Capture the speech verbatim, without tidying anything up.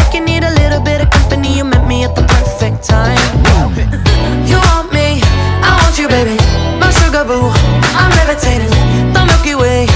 like you need a little bit of company. You met me at the perfect time. You want me, I want you, baby. My sugar boo, I'm levitating. The Milky Way,